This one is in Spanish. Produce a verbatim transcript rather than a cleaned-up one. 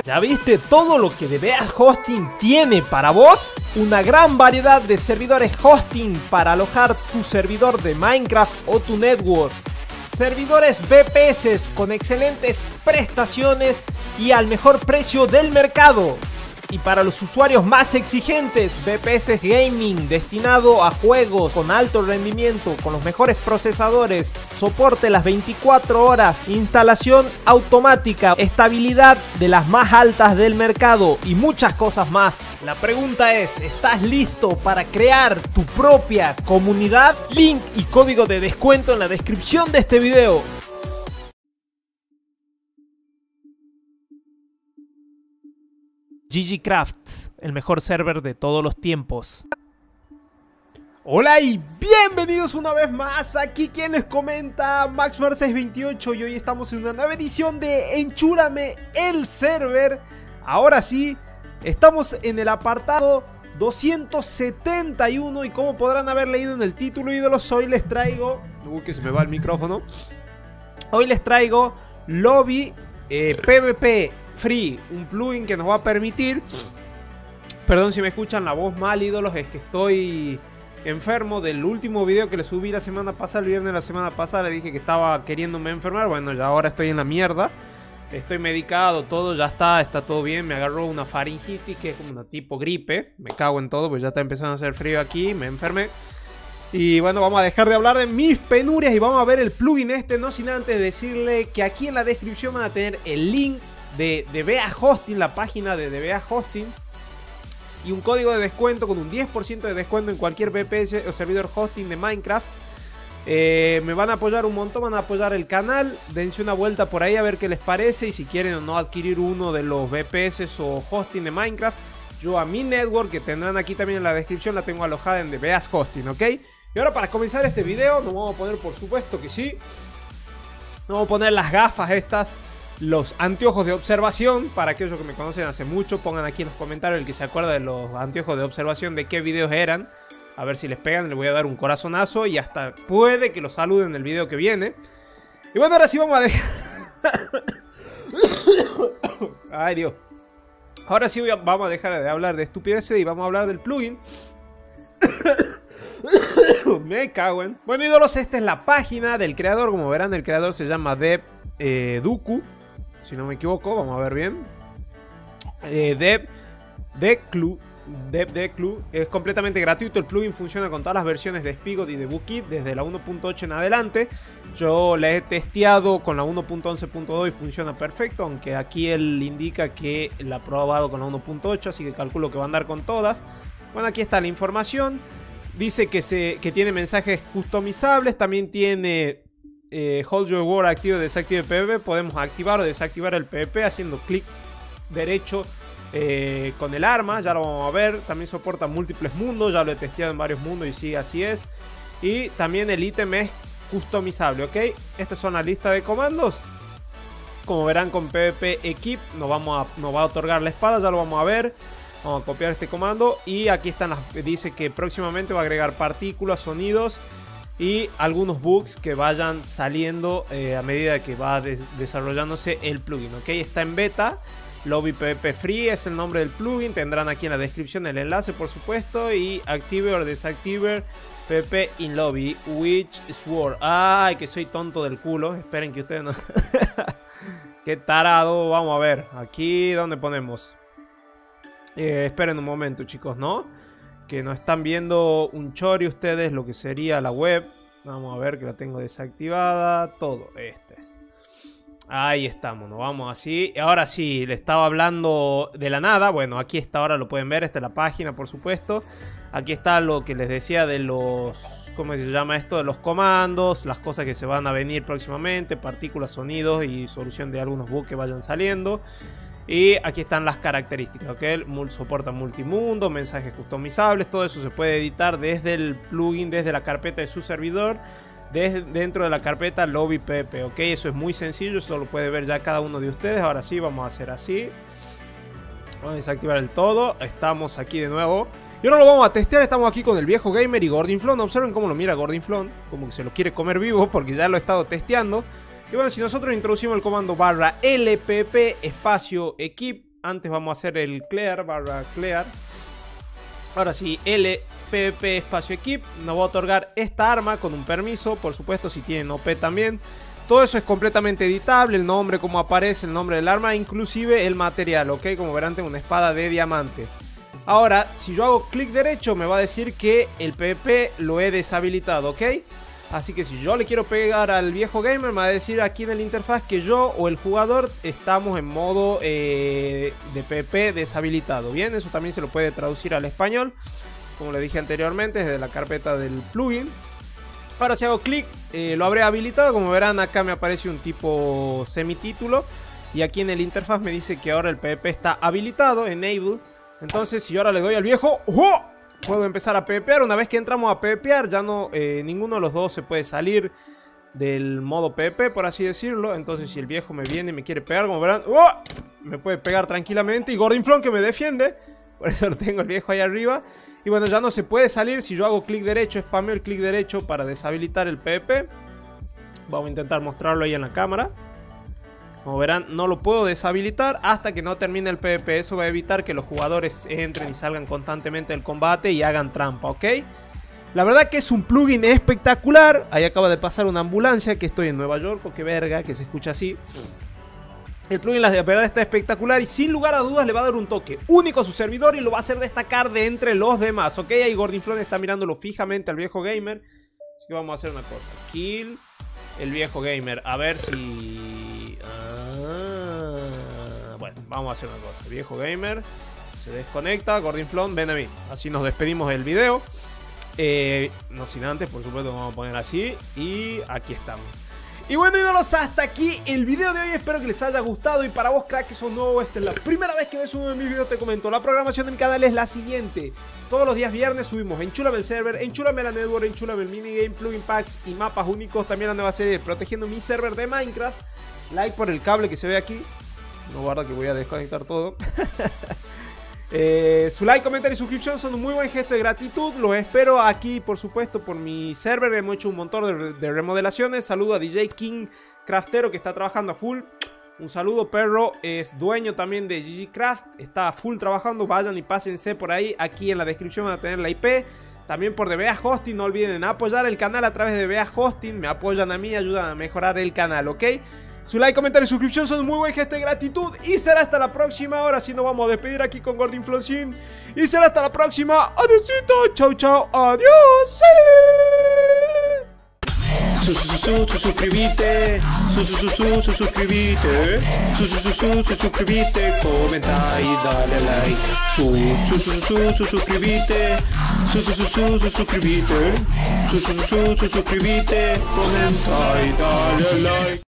¿Ya viste todo lo que DBA Hosting tiene para vos? Una gran variedad de servidores hosting para alojar tu servidor de Minecraft o tu network. Servidores V P S con excelentes prestaciones y al mejor precio del mercado. Y para los usuarios más exigentes, V P S Gaming destinado a juegos con alto rendimiento, con los mejores procesadores, soporte las veinticuatro horas, instalación automática, estabilidad de las más altas del mercado y muchas cosas más. La pregunta es, ¿estás listo para crear tu propia comunidad? Link y código de descuento en la descripción de este video. G G Crafts, el mejor server de todos los tiempos. Hola y bienvenidos una vez más. Aquí quien les comenta, Maxmar seis veintiocho, y hoy estamos en una nueva edición de Enchúrame el server. Ahora sí, estamos en el apartado doscientos setenta y uno y como podrán haber leído en el título, ídolos, hoy les traigo... Uy, que se me va el micrófono. Hoy les traigo Lobby eh, PvP Free, un plugin que nos va a permitir... Perdón si me escuchan la voz mal, ídolos, es que estoy enfermo del último video que le subí la semana pasada, el viernes de la semana pasada. Le dije que estaba queriéndome enfermar, bueno, ya ahora estoy en la mierda. Estoy medicado, todo ya está, está todo bien. Me agarró una faringitis que es como una tipo gripe. Me cago en todo, pues ya está empezando a hacer frío aquí, me enfermé. Y bueno, vamos a dejar de hablar de mis penurias y vamos a ver el plugin este, no sin antes decirle que aquí en la descripción van a tener el link de DBA Hosting, la página de DBA Hosting, y un código de descuento con un diez por ciento de descuento en cualquier V P S o servidor hosting de Minecraft. Eh, me van a apoyar un montón, van a apoyar el canal. Dense una vuelta por ahí a ver qué les parece y si quieren o no adquirir uno de los V P S o hosting de Minecraft. Yo a mi network, que tendrán aquí también en la descripción, la tengo alojada en DBA Hosting, ¿ok? Y ahora para comenzar este video nos vamos a poner, por supuesto que sí, nos vamos a poner las gafas estas, los anteojos de observación. Para aquellos que me conocen hace mucho, pongan aquí en los comentarios el que se acuerda de los anteojos de observación, de qué videos eran. A ver si les pegan, les voy a dar un corazonazo y hasta puede que los saluden en el video que viene. Y bueno, ahora sí vamos a dejar... Ay, Dios. Ahora sí a... vamos a dejar de hablar de estupideces y vamos a hablar del plugin. Me cago en... Bueno, ídolos, esta es la página del creador. Como verán, el creador se llama Dev eh, Duku, si no me equivoco, vamos a ver bien. Eh, Dev Declu, Dev Declu. Es completamente gratuito. El plugin funciona con todas las versiones de Spigot y de Bookit desde la uno punto ocho en adelante. Yo la he testeado con la uno punto once punto dos y funciona perfecto, aunque aquí él indica que la ha probado con la uno punto ocho, así que calculo que va a andar con todas. Bueno, aquí está la información. Dice que, se, que tiene mensajes customizables. También tiene eh, Hold Your Word activo y desactive PvP. Podemos activar o desactivar el PvP haciendo clic derecho eh, con el arma. Ya lo vamos a ver. También soporta múltiples mundos. Ya lo he testeado en varios mundos y sí, así es. Y también el ítem es customizable, ¿ok? Estas son la lista de comandos. Como verán, con PvP Equip nos, vamos a, nos va a otorgar la espada. Ya lo vamos a ver. Vamos a copiar este comando y aquí están las, dice que próximamente va a agregar partículas, sonidos y algunos bugs que vayan saliendo eh, a medida que va des desarrollándose el plugin, ¿ok? Está en beta. Lobby PvP Free es el nombre del plugin. Tendrán aquí en la descripción el enlace, por supuesto, y active o desactive PvP in Lobby Witch Sword. Ay, que soy tonto del culo. Esperen que ustedes no... Qué tarado. Vamos a ver. Aquí, ¿dónde ponemos? Eh, esperen un momento, chicos, ¿no? Que no están viendo un chori ustedes lo que sería la web. Vamos a ver que la tengo desactivada. Todo, este es. Ahí estamos, nos vamos así. Ahora sí, le estaba hablando de la nada. Bueno, aquí está, ahora lo pueden ver. Esta es la página, por supuesto. Aquí está lo que les decía de los... ¿Cómo se llama esto? De los comandos. Las cosas que se van a venir próximamente. Partículas, sonidos y solución de algunos bugs que vayan saliendo. Y aquí están las características, ¿ok? Soporta multimundo, mensajes customizables. Todo eso se puede editar desde el plugin, desde la carpeta de su servidor, desde dentro de la carpeta Lobby PvP, ¿ok? Eso es muy sencillo, eso lo puede ver ya cada uno de ustedes. Ahora sí, vamos a hacer así. Vamos a desactivar el todo. Estamos aquí de nuevo. Y ahora lo vamos a testear. Estamos aquí con el viejo gamer y Gordinflón. Observen cómo lo mira Gordinflón, como que se lo quiere comer vivo porque ya lo he estado testeando. Y bueno, si nosotros introducimos el comando barra L P P espacio equip, Antes vamos a hacer el clear barra clear. Ahora sí, L P P espacio equip. Nos va a otorgar esta arma con un permiso. Por supuesto, si tienen O P también. Todo eso es completamente editable. El nombre, cómo aparece, el nombre del arma, inclusive el material, ¿ok? Como verán, tengo una espada de diamante. Ahora, si yo hago clic derecho, me va a decir que el PvP lo he deshabilitado, ¿ok? Así que si yo le quiero pegar al viejo gamer, me va a decir aquí en el interfaz que yo o el jugador estamos en modo eh, de PvP deshabilitado. Bien, eso también se lo puede traducir al español, como le dije anteriormente, desde la carpeta del plugin. Ahora si hago clic, eh, lo habré habilitado. Como verán, acá me aparece un tipo semitítulo. Y aquí en el interfaz me dice que ahora el PvP está habilitado, enable. Entonces, si yo ahora le doy al viejo, ¡oh!, puedo empezar a PvPear. Una vez que entramos a PvPear, ya no, eh, ninguno de los dos se puede salir del modo PvP, por así decirlo. Entonces, si el viejo me viene y me quiere pegar, como verán, ¡oh!, me puede pegar tranquilamente. Y Gordinflón que me defiende, por eso lo tengo el viejo ahí arriba. Y bueno, ya no se puede salir. Si yo hago clic derecho, spameo el clic derecho para deshabilitar el PvP. Vamos a intentar mostrarlo ahí en la cámara. Como verán, no lo puedo deshabilitar hasta que no termine el PvP. Eso va a evitar que los jugadores entren y salgan constantemente del combate y hagan trampa, ¿ok? La verdad que es un plugin espectacular. Ahí acaba de pasar una ambulancia, que estoy en Nueva York, o qué verga, que se escucha así. El plugin, la verdad, está espectacular y sin lugar a dudas le va a dar un toque único a su servidor y lo va a hacer destacar de entre los demás, ¿ok? Ahí Gordinflón está mirándolo fijamente al viejo gamer. Así que vamos a hacer una cosa. Kill el viejo gamer. A ver si... Ah, bueno, vamos a hacer una cosa. El viejo gamer se desconecta. Gordinflón, ven a mí. Así nos despedimos del video. Eh, no sin antes, por supuesto, vamos a poner así. Y aquí estamos. Y bueno, ídolos, hasta aquí el video de hoy. Espero que les haya gustado. Y para vos, crack, que sos nuevo, esta es la primera vez que ves uno de mis videos, te comento. La programación de mi canal es la siguiente. Todos los días viernes subimos Enchúlame el server, Enchúlame la network, Enchúlame el minigame, plugin packs y mapas únicos. También la nueva serie Protegiendo mi server de Minecraft. Like por el cable que se ve aquí. No guarda que voy a desconectar todo. Eh, su like, comentario y suscripción son un muy buen gesto de gratitud. Los espero aquí, por supuesto, por mi server. Hemos hecho un montón de, de remodelaciones. Saludo a D J King Craftero, que está trabajando a full. Un saludo, perro. Es dueño también de G G Craft. Está a full trabajando. Vayan y pásense por ahí. Aquí en la descripción van a tener la I P. También por D B A Hosting. No olviden apoyar el canal a través de D B A Hosting. Me apoyan a mí, ayudan a mejorar el canal, ¿ok? Su like, comentario y suscripción son un muy buen gesto de gratitud. Y será hasta la próxima. Ahora sí nos vamos a despedir aquí con Gordinfloncín. Y será hasta la próxima. Adiósito. Chau, chau. Adiós. Su, su, su, su, suscribite. Su, su, su, su, su, suscribite. Su, su, su, su, su, suscribite. Comenta y dale like. Su, su, su, su, su, suscribite. Su, su, su, su, su, suscribite. Su, su, su, su, suscribite. Comenta y dale like.